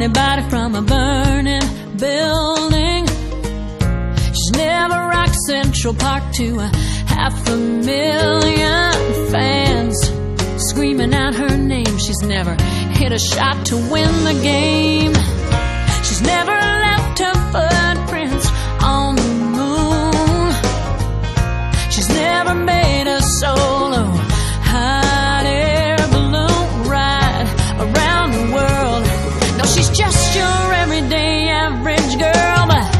anybody from a burning building. She's never rocked Central Park to 500,000 fans screaming out her name. She's never hit a shot to win the game. She's never left her footprints on the moon. She's never made a solo hot air balloon ride around the world. No, she's just your everyday average girl, but